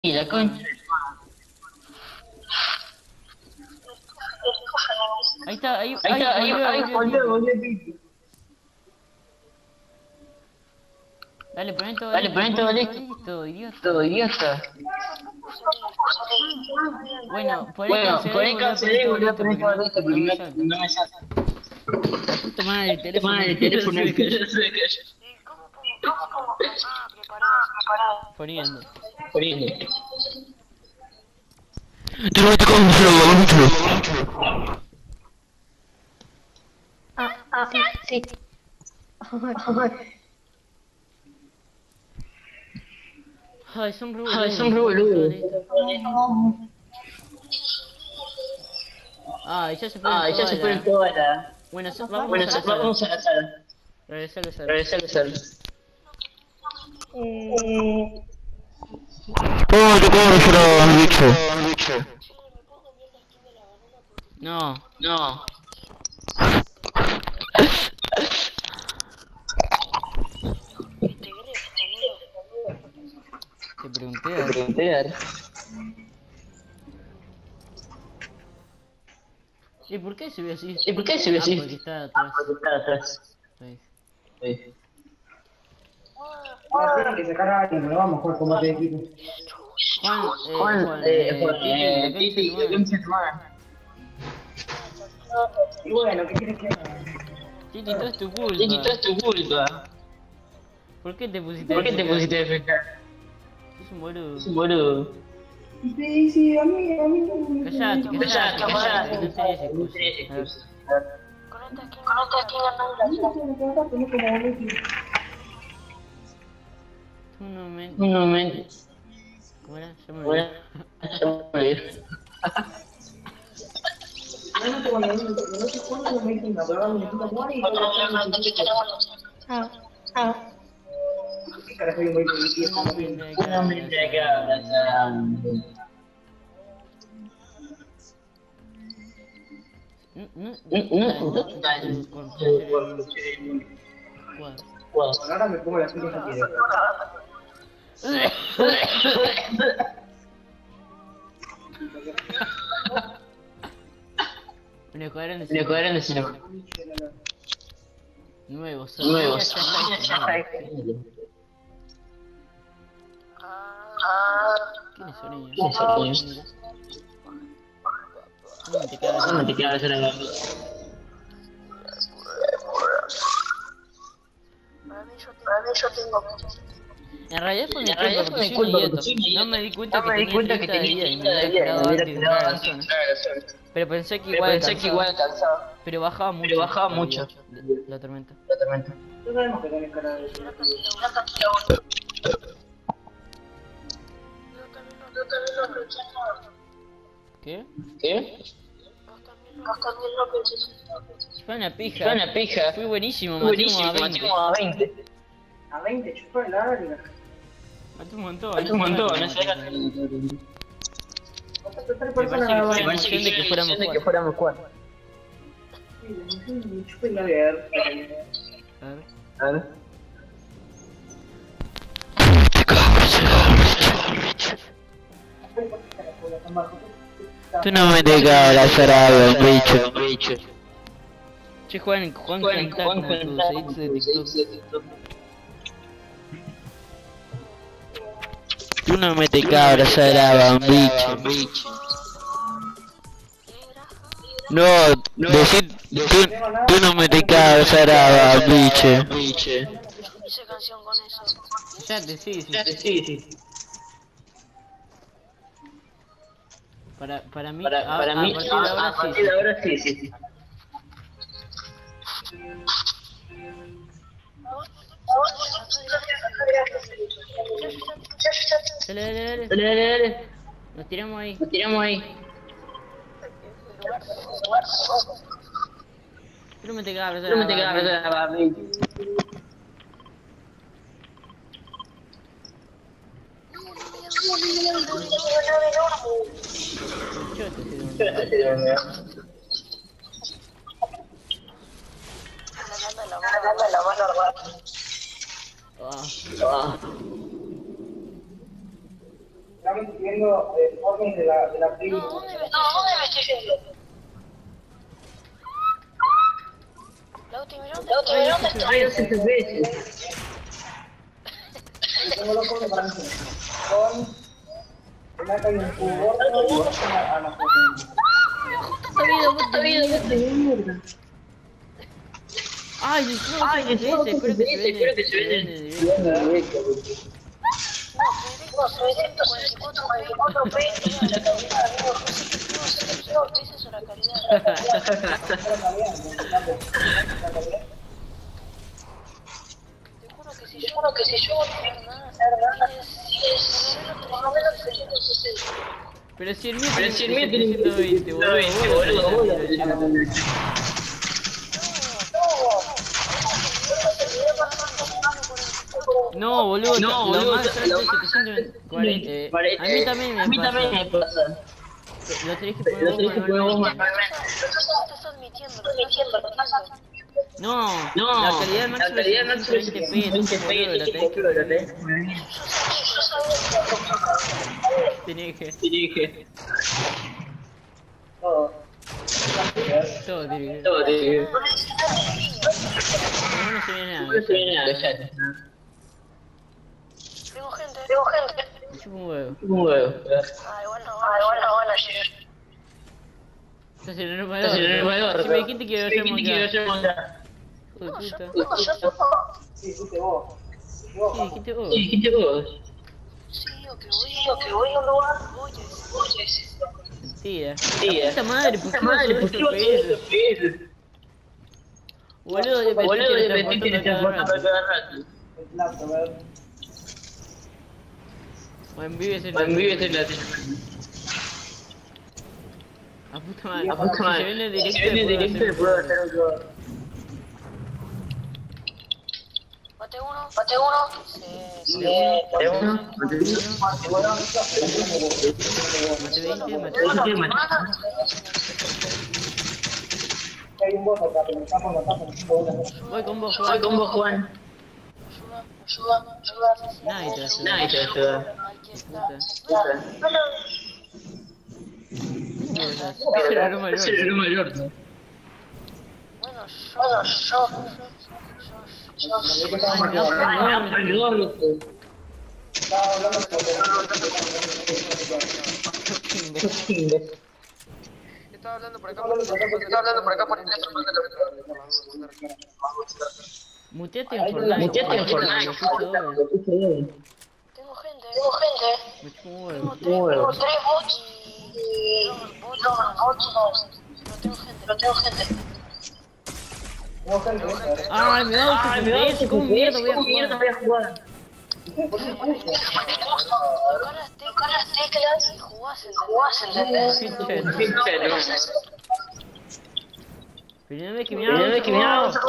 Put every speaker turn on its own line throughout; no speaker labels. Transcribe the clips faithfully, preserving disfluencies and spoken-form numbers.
Y la concha.
Ahí está, ahí,
Ahí está, ahí,
volvió,
ahí,
volvió,
volvió,
Pipi.
volvió, Pipi.
Dale, poné todo
Dale,
listo,
poné todo
poné todo
listo.
listo, idiota.
Todo idiota.
Bueno, poné
Bueno,
cancelar y
poné
volver a poner
cancelar y
todo
volver a
listo
poner
porque
todo
no,
listo
no
porque
me
no,
salta.
no me salta.
La puta madre, el teléfono
Toma el
mío
teléfono
se me cayó.
se me cayó.
Poniendo.
Poniendo.
Te voy a tocar un flow,
Ah, ah, sí, sí.
Ay, son re
Ay,
boludos.
son re
Todo
boludos.
listo. Ah, y ya se fueron
Ah, ya
todas
se fueron
las...
todas las...
Bueno, so- vamos
Bueno,
a la
so-
sala.
vamos a la sala.
Regresar a la sala.
Regresar a la sala.
Eh,
¿Cómo te puedo hacer un bicho?
bicho.
No.
No.
Te pregunté
Te
a...
pregunté, Ar.
¿Y por qué se ve así?
¿Y por qué se ve
Ah,
así?
porque está atrás.
Porque está atrás.
Ahí.
Sí.
Ah, tienen que sacar a alguien, pero vamos a jugar combate de equipo.
Juan, eh,
Juan,
Juan,
eh,
eh,
Juan,
Pipi,
eh,
la
Pipi,
concha de
la
tu
concha de tu madre.
Y bueno, ¿qué quieres que haga?
Titi, todo es tu culpa.
Titi, todo es tu culpa.
¿Por qué te pusiste
¿Por qué te
F K?
pusiste a defender?
Es un boludo.
Es un boludo.
Sí, sí, a mí, a mí.
Callate,
Callate,
callate, callate,
callate.
no tenés
No
excusa.
tenés
A ver.
excusa.
Un momento.
Un momento.
¿Cómo era? Ya me
Bueno,
olvidé.
ya me voy a ir.
ah, ah.
¿Qué carajo yo voy a decir?
Un momento de
Un momento de acá abrazando.
No, no,
No, no,
dale, con-
no.
cuadro.
Wow.
Ahora me pongo las pilas que quiero.
Un escuadrón de
Le
cinema.
cuadran de cinema.
Nuevo,
Nuevo.
ya está disponible. ¿Quiénes son ellos?
¿Quiénes son ellos?
¿Dónde te quedas?
¿Dónde te quedas ahora?
En realidad fue mi
En realidad
culpa
fue
porque
mi
soy un
culpa porque soy un
idiota.
idiota.
No me di cuenta
No
que
me di
tenía
cuenta que
treinta de
tenía
vida y me
treinta de
hubiera
vida y
esperado
me hubiera
antes de entrar a
esperado
la
antes de
zona.
entrar a la zona.
Pero pensé que
Pero
igual
pensé que igual
alcanzaba.
alcanzaba.
Pero bajaba mucho.
Pero bajaba
la
mucho.
vida, La tormenta.
La tormenta.
Yo sabemos que tenés cara de...
¿Qué?
¿Qué?
Fue una pija.
Fue una pija.
Fui buenísimo,
Fue
maté como
buenísimo,
a veinte.
maté como a veinte.
A veinte, chupó el larga.
Maté un montón.
Maté un montón, no sé.
Tres
parece
personas
que
nada
fue
más.
la
Parece que
emoción de que fuéramos
de que fuéramos cuatro.
Chupé la ver.
A ver.
A ver.
Tú no me dejas abrazar a un bicho.
bicho.
Che, Juan, Juan,
Juan,
cantá
Juan,
como tus
Juan,
edits de
tus
TikTok.
edits de TikTok.
Tú no me dejas abrazar a un bicho.
bicho.
No, decir, tú, tú no me dejas abrazar a un bicho.
Bicho.
Ya te sí, sí.
Sí, sí.
Para, para mí,
Para,
a,
para
a
mí,
partir de ahora
a
sí.
partir de ahora sí, sí, sí.
Dale, dale, dale.
Dale, dale, dale.
Nos tiramos ahí.
Nos tiramos ahí.
Tú no te cagas,
No me te quedas a la bicho.
Ah,
Ah.
Estamos pidiendo eh, órdenes de la, de la prima.
No, ¿dónde me estoy yendo? Lauti, mira dónde estoy. Mira dónde estoy.
Ay, hace tres veces.
Tengo loco de para con me ha caído un cubo a la
Está bien, está bien, está bien. Ay, no, ay, no, espero que se vende, espero que se vende.
No, trescientos sesenta y cuatro, cuatro, veinte. Esa es una calidad. Te juro que si yo, juro que si yo no hacer nada, tienes por lo menos trescientos sesenta.
Pero si el mío
Pero si el mío tiene
ciento veinte, boludo,
boludo, boludo.
No, boludo,
No,
lo
boludo,
más alto
lo
es
más
setecientos cuarenta. eh. A mí también me
A mí también me
pasa.
pasa.
Lo tenés que poner
Lo
vos
tenés que poner vos
manualmente.
Estás admitiendo, admitiendo,
No,
No,
la calidad máxima
la calidad
es
máxima es
ciento veinte p, boludo, lo tenés que
lo
poner.
tenés que poner.
Tenés que,
Tenés que.
todo.
todo tiene que.
Todo tiene que.
Pero no se viene
No se viene
nada,
nada, dejate.
tengo gente, tengo gente.
me chupa un huevo.
Un huevo.
Ay, bueno, ay, bueno, bueno, sí.
Estás en el número
Estás en el
dos.
número
Si me dijiste que iba a ser
¿Quién te quiere
montar.
hacer montar?
Hijo de puta.
No, yo no.
Sí, fuiste vos. Vos,
¿Qué dijiste vos?
¿Qué dijiste vos?
Sí, o que voy, o que voy a un lugar. Voy a decir.
Mentira.
Sí,
La puta madre, ¿por qué vas a
madre, ¿por qué vas a
subir
subir
eso?
F P S?
Boludo, de
Boludo, de
repente
repente
te
te transportan
transportando cada
cada
rato.
rato.
el plato, a ver.
O en vives en
O en vives en la
A puta madre.
A puta madre.
Si se viene directo,
Si viene directo, le puedo hacer otro.
Mate uno, mate uno. Sí, sí.
¿De uno?
Mate veinte, mate
¿Qué
veinte.
más?
Hay un bot acá, pero me tapo, me tapo, me tapo.
Voy con vos,
Voy
Juan.
con vos, Juan.
Ayuda, ayuda, ayuda.
Nadie te ayuda.
Nadie te ayuda.
Aquí está.
Puta.
Hola.
Pero no me
Es el
lo-
número mayor.
Bueno, yo, bueno, yo, yo, yo, yo.
Estaba hablando con
Estaba hablando por acá, por estaba hablando por acá por el teléfono.
Muteate en Fortnite.
Muteate en
boludo,
Fortnite.
lo escucho doble.
Tengo gente, tengo gente.
Me chupa un
Tengo
huevo.
tres, tengo tres bots y dos bots, no, pero tengo gente, pero tengo gente.
Ay, me da un F P S, ¿cómo mierda voy a
¿Cómo mierda
jugar?
voy a jugar?
Tocás las teclas y jugás, jugás, ¿entendés?
Primera vez que me
Primera vez que me hago.
hago.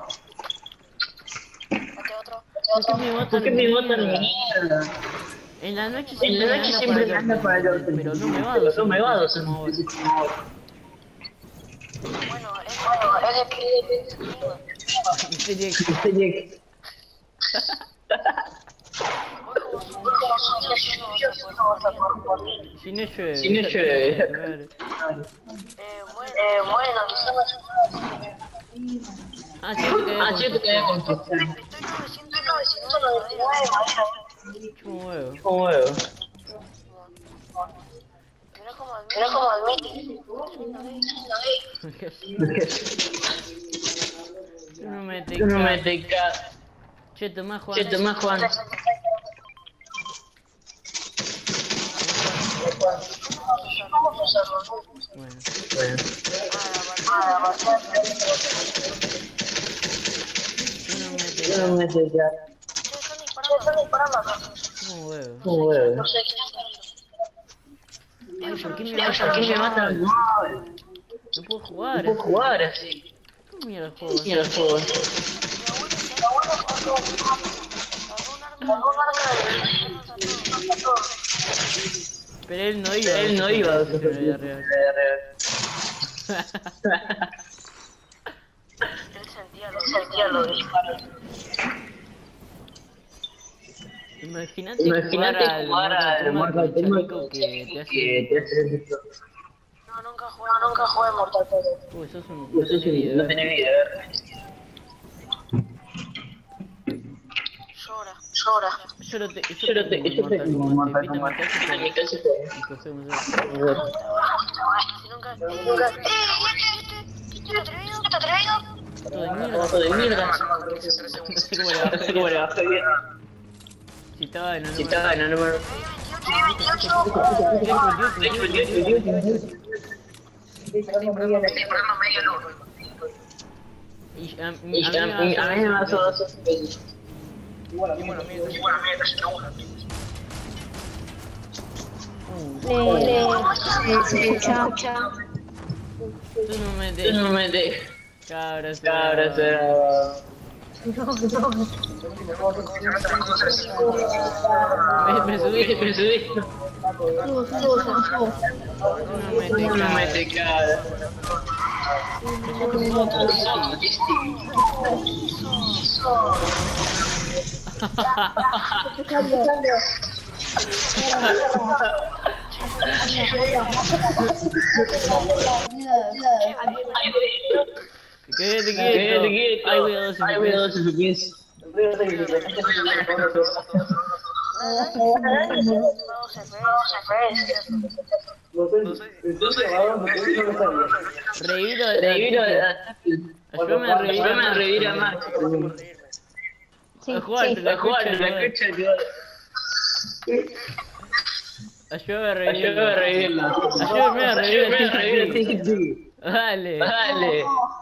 Mate otro,
¿Por qué me
¿Por qué me botan
mierda?
mierda?
En la noche
En
siempre
la
me
noche
anda
siempre me
para
anda
el
para el
orto,
orto.
pero no me va a
Pero
dos.
no me va a dos.
bueno, es bueno, es de pie,
Tenía que-
Tenía que...
Si no llueve.
Si no llueve.
Eh, bueno, eh, bueno,
Ah, cierto que
Ah, cierto que había construcción.
estoy novecientos noventa y nueve,
chupa un huevo.
¿Cómo veo?
Mirá como admite. Mirá como admite.
Tú no me te
Tú no me
ca-
te ca...
Che, tomá, Juan.
Che, tomá, Juan.
Vamos a hacerlo.
Bueno.
Bueno.
Ah, va a ser.
Tú no me te
Tú no
ca-
me te ca...
Están disparando, están disparando acá.
chupa un huevo.
¿Cómo veo?
No sé quién está.
Ay, ¿por qué me
¿Por
matan?
qué me matan?
No puedo jugar.
No puedo jugar así.
¿Cómo mierda juego?
Mira el juego.
Pero él no iba.
Él no iba a
en la vida real.
Él sentía los, sentía los disparos.
Imagínate
Imagínate
jugar al
jugar al
Mortal
Mortal
Kombat
Kombat
que te hace...
que te hace...
No, nunca jugué, no, nunca jugué Mortal Kombat.
Uy, sos un...
No sé si no tenés vida.
Llora, llora.
Yo no te...
Yo no te... Yo te...
Mortal Kombat, te invito a mi casa
En mi casa
y cogemos eso.
Si nunca... nunca... ¡Eh! ¿Estás atrevido? ¿Estás atrevido?
Todo de mierda.
Todo de mierda.
No sé cómo le va a
No sé cómo le bajé bien.
Si estaba en el
Si estaba en el número...
Y a,
Y a mí a mí me pasó dos veces.
Igual a mí, bueno,
Chao, chao.
Tú no me
Tú
dejes.
no me dejes.
Cabras,
Cabra será...
Me, me subí,
Me subí.
no me dejes.
No me te cabra.
Quédate
Quédate
quieto.
quieto.
Ay, cuidado, se
Ay,
me
cuidado,
pesa.
se me piensa.
Vamos a ver, vamos a ver.
Reviro al...
Reviro
Ayúdame a revivir
Ayúdame a
a
revivir a Max.
A jugar, la
A jugar,
escucha,
la escucha que va.
Ayúdame a revivirla.
Ayúdame a revivirla.
Ayúdame a revivir
Ayúdame a
a
revivir a
Titi.
Titi.
Dale.
Dale.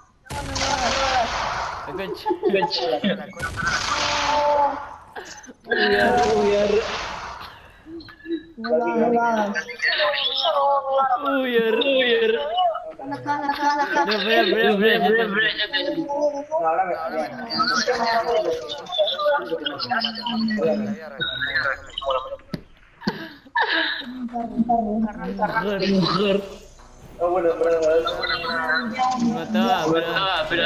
La concha. Uy, er-
Uy, er-
No, espera, espera, espera, ya
Espera,
te-
espera, ya te-
No, ahora me...
Mujer.
Ah, bueno, pero...
Me mataba, pero...
Ah, pero...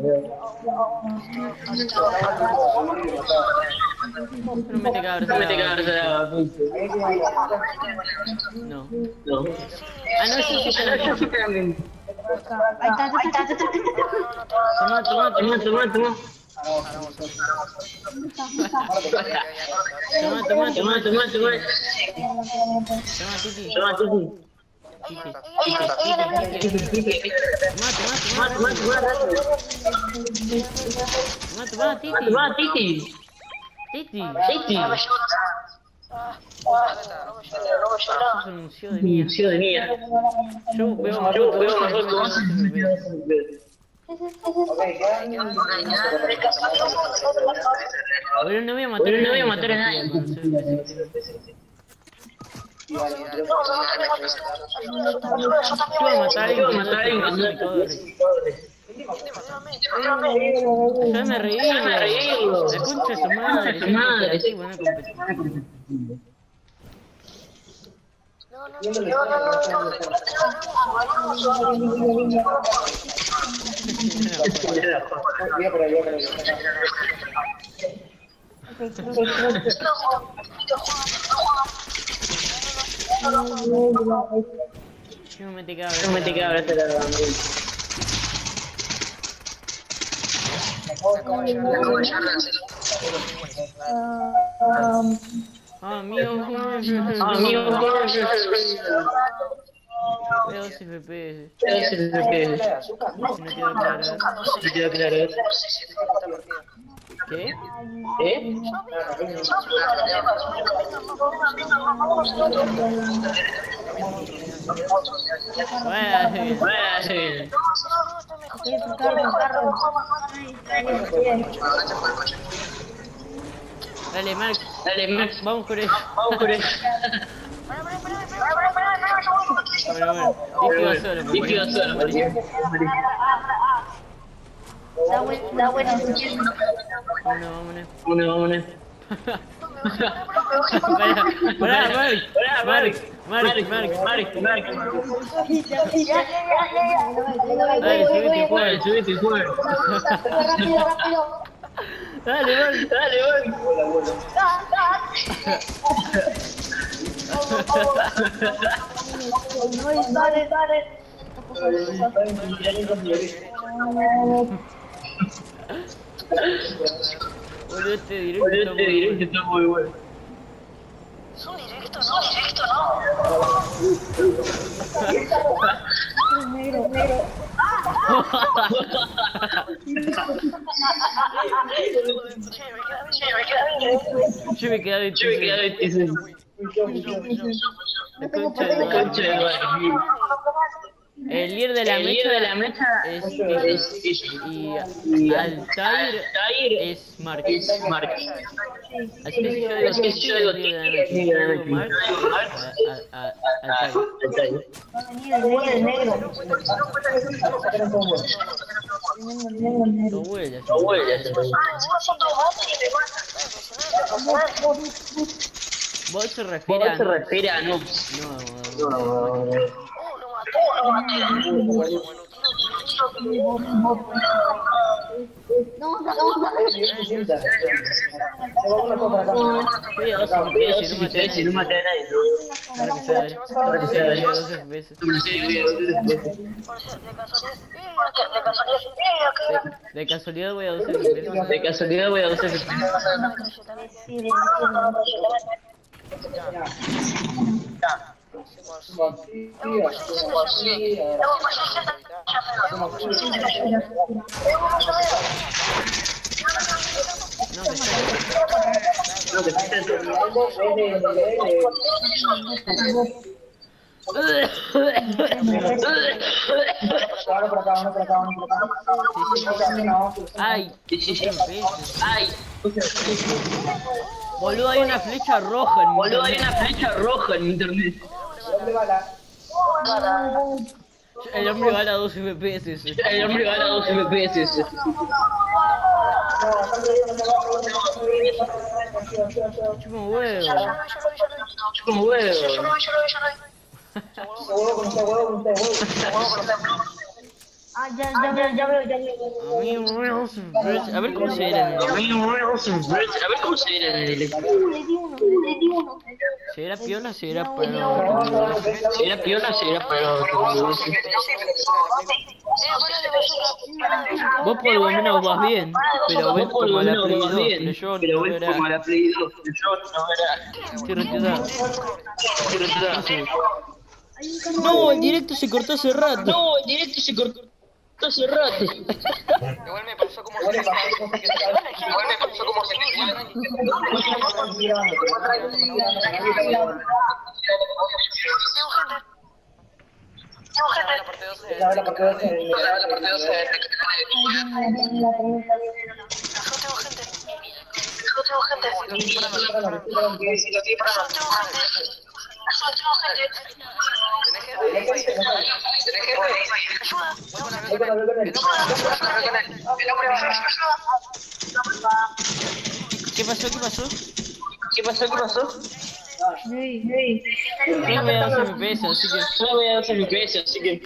No me te cabras.
No me te cabras a la...
No.
No.
Ah, no, eso sí
Ah, no, yo sí
te
también.
Toma, toma, toma.
Toma, toma, toma.
Toma, toma, toma.
Toma, toma, toma.
Toma, Titi.
Toma, Titi.
Titi.
Ella, ella la ve.
Toma, toma,
Toma,
toma.
toma, toma.
Toma, toma, Titi.
Toma, Titi.
Titi.
Titi.
Ah, ah, no me llora, no me llora.
Sos un museo de mierda.
Museo de mierda.
Yo veo más
Yo
fotos,
veo
vos
mejor que vos.
no se me ve.
Ok, quedan...
Bueno, no voy a matar
Bueno,
a
no voy a
nadie,
matar a
esta
nadie.
partida, no sé. Yo voy a matar a alguien
Yo voy
que
a matar a alguien que
no
no
se me
se
Ya me reí,
Déjame reírlo.
la concha de su madre,
Su madre.
sí, buena competición.
No, no, no, no, no,
Voy por ahí, voy por ahí.
No me te cabras.
No me te cabras a la...
Ah, mío,
Ah, amigo,
veo si F P S.
eso es lo que es.
Si no quedó claro.
Si quedó claro.
¿Qué?
¿Eh?
Bueno, sí.
Bueno, sí.
Dale, Mark,
Dale, Max.
vamos con eso.
Vamos con eso.
Bueno, bueno, Vicky va solo, por
Vicky va
favor.
solo, María.
Bueno, vámonos.
Vámonos, vámonos.
Pará, pará, Mark.
Pará,
Mark,
Mark.
Mark, Mark.
Mark, Mark.
Dale, subite,
Bueno,
juega.
subite, juega. Dale, dale, dale, dale.
Hola, bueno.
Dale, dale.
Boludo, este directo está muy bueno. Está muy bueno.
Es un directo, no, directo no.
Negro, negro.
Che, me queda bien.
Yo me quedé veintiséis.
Yo, yo, yo.
La concha de la concha de la madre. El líder de la
El
mecha
líder
de la mecha es
es
y, y Altair es Mark.
Es Mark.
Así que si yo digo que yo digo que es líder de la mecha, Mark, a- a- a- Altair.
El negro.
No huellas.
No huellas.
Vos se refiere a
Se refiere a no.
no,
No,
No, no, no.
cuidado, si no maté si no maté a nadie. Ahora que se abre, ahora que se abre dos veces. De casualidad voy a doce veces. De casualidad voy a doce veces. No, que
No, que
ay, ay. Boludo, hay una flecha roja en
Boludo, hay una flecha roja en internet.
El hombre va a dos F P S.
El hombre va a dos F P S.
Chupa un huevo.
Como huevo.
Ah, ya, ya, ya, ya veo, ya veo.
A mí, Reels Bridge. A ver cómo se era en el.
A ver cómo se era en el.
Le di uno, le di uno.
Si era piola, si era para.
Si era piola, si era para.
Vos por lo menos vas bien, pero ves
Vos por
como
lo
la
menos
Play
vas
dos,
bien,
pero yo
pero
no
ves
era.
como la Play dos, pero yo no era.
Estoy retirado.
Estoy retirado.
No, el directo se cortó hace rato.
No, el directo se cortó hace rato.
Igual me pasó como se Igual me pasó como se La parte dos de...
La parte dos de...
La parte dos de...
¿Qué pasó? ¿Qué pasó?
¿Qué pasó? ¿Qué pasó?
Hey, hey.
Yo voy a dos F P S, así que.
Solo voy a dos F P S, así que...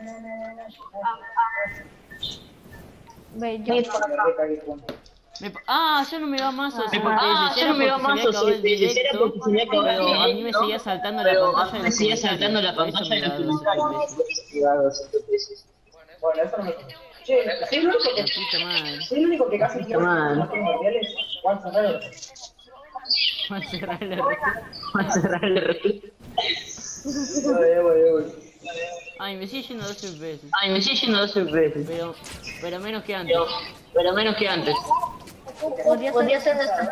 Ve, yo.
Me pa- ah, ya no me va más a dos F P S.
Ah, ya no me va más a
dos F P S.
F P S, era porque se me acabó el
Pero a mí me
directo,
seguía saltando la
pero a
pantalla
mí
de
me
los
seguía saltando la
comentarios.
pantalla de
Por
los
eso me da dos F P S.
Bueno, eso no me... Che, ¿sí es lo único que...
La puta madre.
¿Sí es lo único que casi quiero hacer los primordiales? Juan Ferrero.
Va a cerrar el R.
Va a cerrar el R P. Voy, voy, voy.
Ay, me sigue yendo dos F P S.
Ay, me sigue yendo dos F P S.
Pero, pero menos que antes.
Pero, pero menos que antes.
Podría, podría ser esto.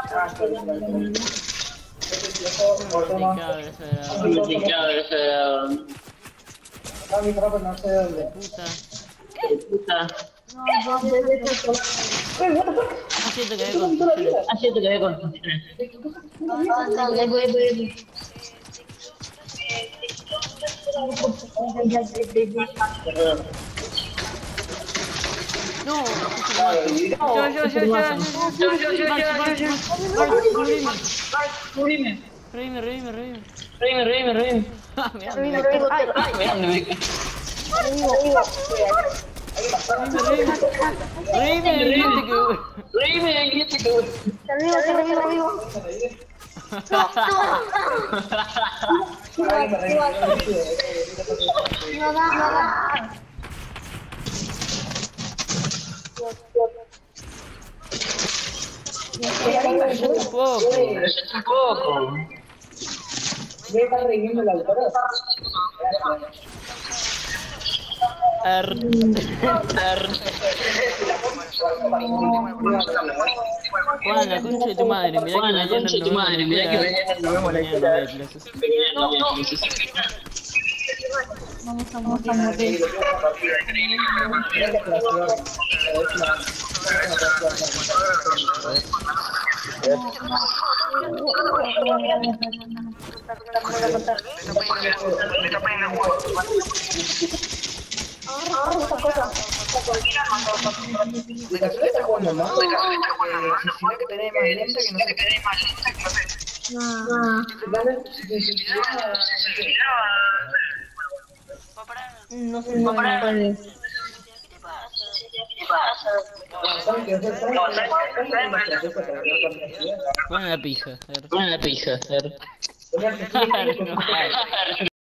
Complicado, desagradable.
Complicado, desagradable.
Puta.
Puta.
No, yo de esto.
Ah, siento que hay construcciones.
Ah, cierto que había construcciones.
Dale, voy, voy.
No, yo, yo, yo, yo, yo, yo, yo, yo,
Cubrime.
Reíme, reíme, reíme.
Reíme, reíme, reíme.
Ah, me da
Ay, me da, me cae.
Reíme, dijiste que...
Reíme, dijiste que...
Te revivo, te revivo, revivo. No da, no da.
Un poco.
Un poco. Voy a estar reviviendo la autora.
Er... Er... Juan, la concha de tu madre, mirá que
Juan, la
mañana
concha de tu
nos
madre,
vemos
mirá que
en
mañana nos vemos en la
mañana no hay
escuela.
clases.
Vamos a morir. Vamos a morir.
De casualidad está jugando más. De casualidad está jugando más. Si no que tenés más lenta que no sé. Que tenés más lenta que no sé.
No sé, no me puede.
Juan la pija. Er.
Buena pija.
No.